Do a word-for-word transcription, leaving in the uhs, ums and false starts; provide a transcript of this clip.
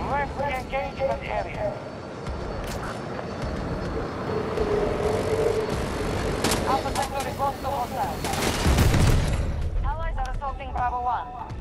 Request engagement area. Alpha Centauri close to hostile. Allies are assaulting Bravo one.